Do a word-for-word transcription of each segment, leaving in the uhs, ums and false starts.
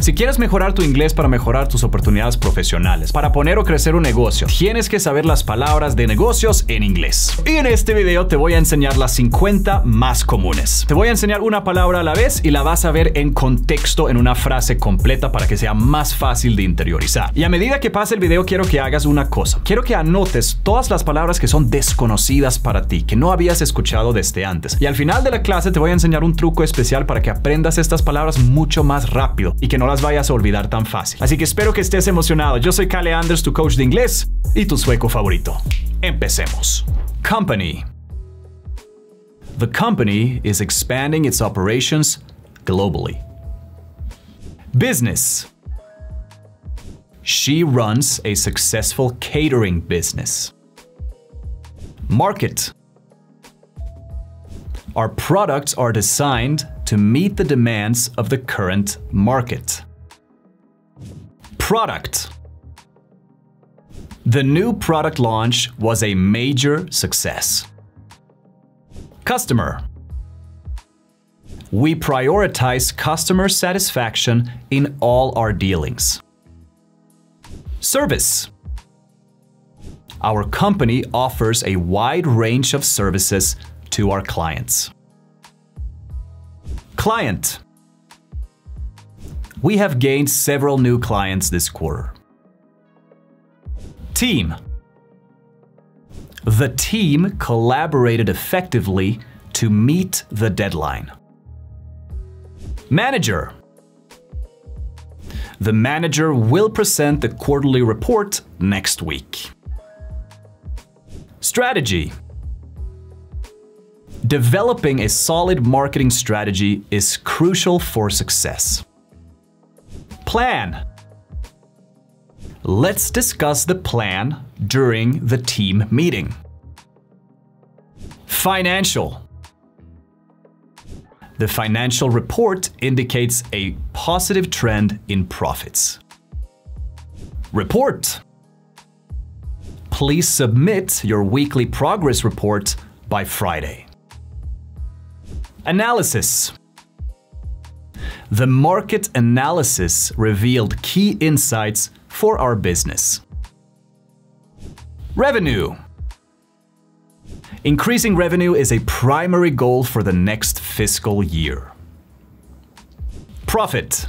Si quieres mejorar tu inglés para mejorar tus oportunidades profesionales, para poner o crecer un negocio, tienes que saber las palabras de negocios en inglés. Y en este video te voy a enseñar las cincuenta más comunes. Te voy a enseñar una palabra a la vez y la vas a ver en contexto en una frase completa para que sea más fácil de interiorizar. Y a medida que pase el video quiero que hagas una cosa. Quiero que anotes todas las palabras que son desconocidas para ti, que no habías escuchado desde antes. Y al final de la clase te voy a enseñar un truco especial para que aprendas estas palabras mucho más rápido y que no las vayas a olvidar tan fácil. Así que espero que estés emocionado. Yo soy Kalle Anders, tu coach de inglés y tu sueco favorito. Empecemos. Company. The company is expanding its operations globally. Business. She runs a successful catering business. Market. Our products are designed to meet the demands of the current market. Product. The new product launch was a major success. Customer. We prioritize customer satisfaction in all our dealings. Service. Our company offers a wide range of services to our clients. Client. We have gained several new clients this quarter. Team. The team collaborated effectively to meet the deadline. Manager. The manager will present the quarterly report next week. Strategy. Developing a solid marketing strategy is crucial for success. Plan. Let's discuss the plan during the team meeting. Financial. The financial report indicates a positive trend in profits. Report. Please submit your weekly progress report by Friday. Analysis. The market analysis revealed key insights for our business. Revenue. Increasing revenue is a primary goal for the next fiscal year. Profit.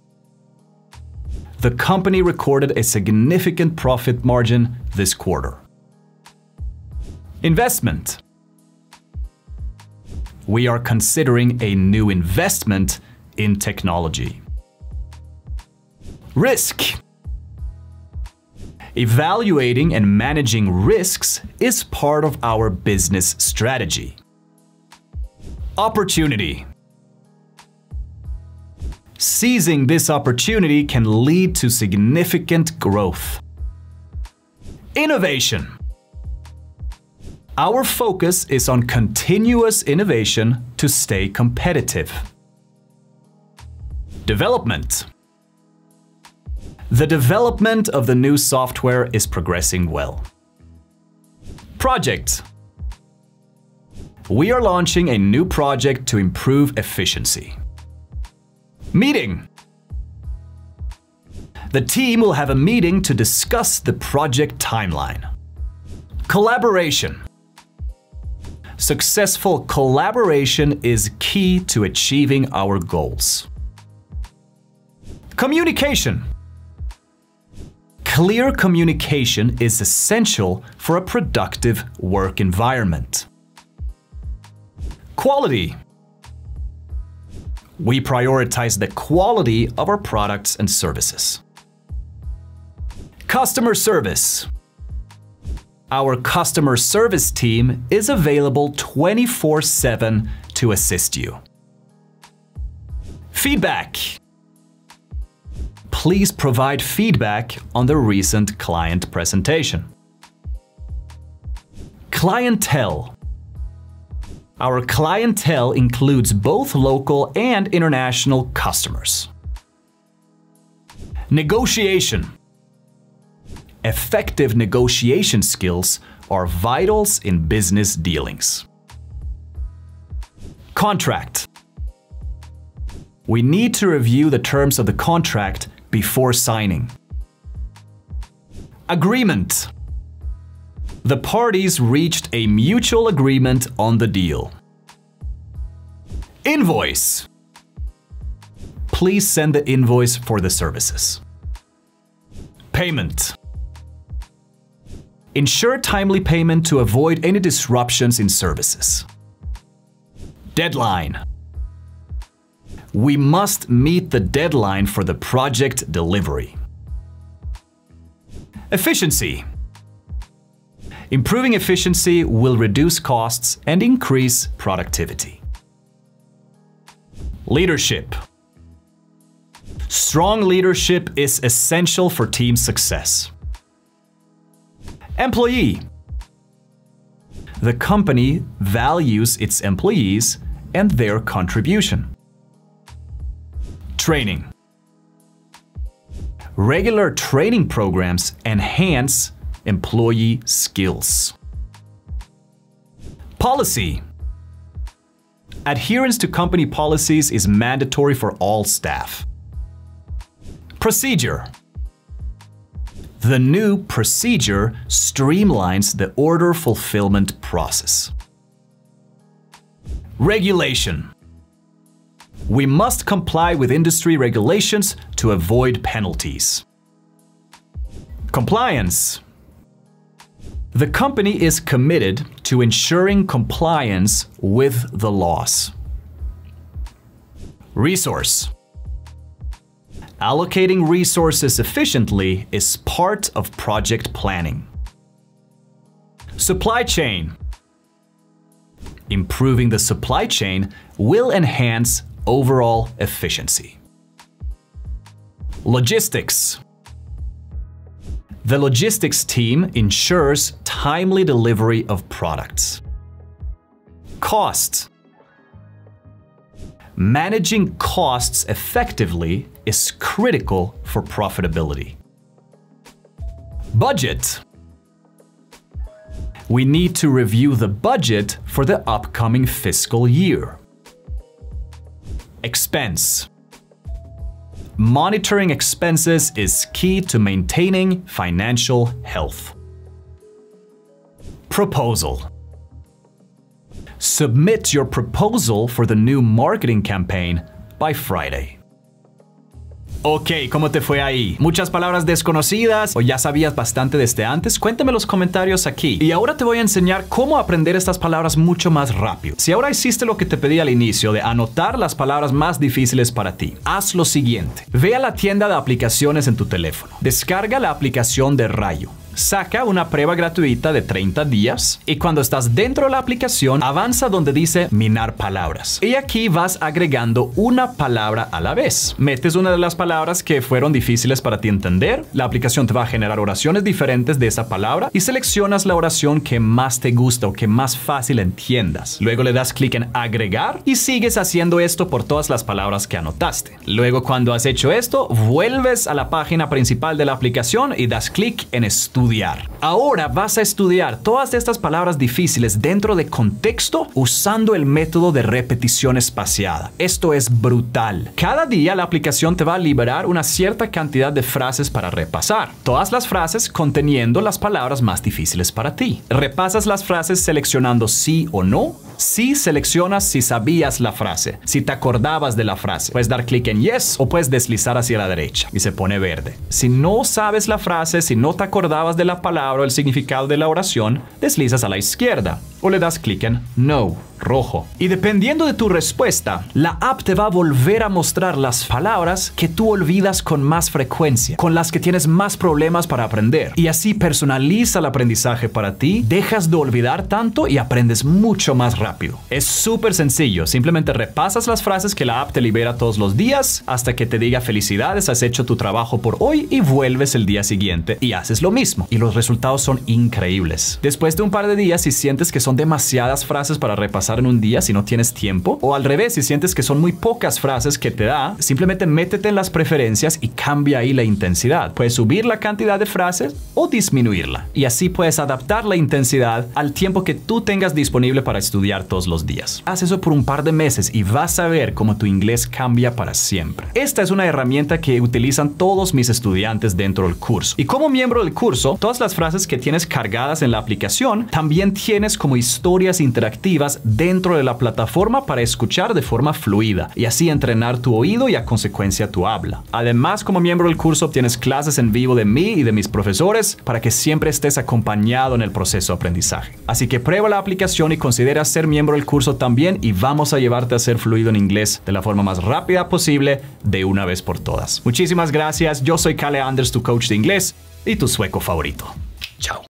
The company recorded a significant profit margin this quarter. Investment. We are considering a new investment in technology. Risk. Evaluating and managing risks is part of our business strategy. Opportunity. Seizing this opportunity can lead to significant growth. Innovation. Our focus is on continuous innovation to stay competitive. Development. The development of the new software is progressing well. Project. We are launching a new project to improve efficiency. Meeting. The team will have a meeting to discuss the project timeline. Collaboration. Successful collaboration is key to achieving our goals. Communication. Clear communication is essential for a productive work environment. Quality. We prioritize the quality of our products and services. Customer service. Our customer service team is available twenty-four seven to assist you. Feedback. Please provide feedback on the recent client presentation. Clientele. Our clientele includes both local and international customers. Negotiation. Effective negotiation skills are vitals in business dealings. Contract. We need to review the terms of the contract before signing. Agreement. The parties reached a mutual agreement on the deal. Invoice. Please send the invoice for the services. Payment. Ensure timely payment to avoid any disruptions in services. Deadline. We must meet the deadline for the project delivery. Efficiency. Improving efficiency will reduce costs and increase productivity. Leadership. Strong leadership is essential for team success. Employee. The company values its employees and their contribution. Training. Regular training programs enhance employee skills. Policy. Adherence to company policies is mandatory for all staff. Procedure. The new procedure streamlines the order fulfillment process. Regulation. We must comply with industry regulations to avoid penalties. Compliance. The company is committed to ensuring compliance with the laws. Resource. Allocating resources efficiently is part of project planning. Supply chain. Improving the supply chain will enhance overall efficiency. Logistics. The logistics team ensures timely delivery of products. Cost. Managing costs effectively is critical for profitability. Budget. We need to review the budget for the upcoming fiscal year. Expense. Monitoring expenses is key to maintaining financial health. Proposal. Submit your proposal for the new marketing campaign by Friday. Ok, ¿cómo te fue ahí? ¿Muchas palabras desconocidas o ya sabías bastante desde antes? Cuéntame en los comentarios aquí. Y ahora te voy a enseñar cómo aprender estas palabras mucho más rápido. Si ahora hiciste lo que te pedí al inicio de anotar las palabras más difíciles para ti, haz lo siguiente. Ve a la tienda de aplicaciones en tu teléfono. Descarga la aplicación de Rayo. Saca una prueba gratuita de treinta días y cuando estás dentro de la aplicación, avanza donde dice minar palabras. Y aquí vas agregando una palabra a la vez. Metes una de las palabras que fueron difíciles para ti entender, la aplicación te va a generar oraciones diferentes de esa palabra y seleccionas la oración que más te gusta o que más fácil entiendas. Luego le das clic en agregar y sigues haciendo esto por todas las palabras que anotaste. Luego cuando has hecho esto, vuelves a la página principal de la aplicación y das clic en estudiar. Ahora vas a estudiar todas estas palabras difíciles dentro de contexto usando el método de repetición espaciada. Esto es brutal. Cada día la aplicación te va a liberar una cierta cantidad de frases para repasar. Todas las frases conteniendo las palabras más difíciles para ti. Repasas las frases seleccionando sí o no. Sí seleccionas si sabías la frase, si te acordabas de la frase. Puedes dar clic en yes o puedes deslizar hacia la derecha y se pone verde. Si no sabes la frase, si no te acordabas de la palabra o el significado de la oración, deslizas a la izquierda o le das clic en no, rojo. Y dependiendo de tu respuesta, la app te va a volver a mostrar las palabras que tú olvidas con más frecuencia, con las que tienes más problemas para aprender. Y así personaliza el aprendizaje para ti, dejas de olvidar tanto y aprendes mucho más rápido. Es súper sencillo, simplemente repasas las frases que la app te libera todos los días hasta que te diga felicidades, has hecho tu trabajo por hoy y vuelves el día siguiente y haces lo mismo. Y los resultados son increíbles. Después de un par de días, si sientes que son demasiadas frases para repasar en un día si no tienes tiempo, o al revés, si sientes que son muy pocas frases que te da, simplemente métete en las preferencias y cambia ahí la intensidad. Puedes subir la cantidad de frases o disminuirla. Y así puedes adaptar la intensidad al tiempo que tú tengas disponible para estudiar todos los días. Haz eso por un par de meses y vas a ver cómo tu inglés cambia para siempre. Esta es una herramienta que utilizan todos mis estudiantes dentro del curso. Y como miembro del curso, todas las frases que tienes cargadas en la aplicación, también tienes como historias interactivas dentro de la plataforma para escuchar de forma fluida y así entrenar tu oído y a consecuencia tu habla. Además, como miembro del curso, obtienes clases en vivo de mí y de mis profesores para que siempre estés acompañado en el proceso de aprendizaje. Así que prueba la aplicación y considera ser miembro del curso también y vamos a llevarte a ser fluido en inglés de la forma más rápida posible de una vez por todas. Muchísimas gracias. Yo soy Kalle Anders, tu coach de inglés y tu sueco favorito. Chao.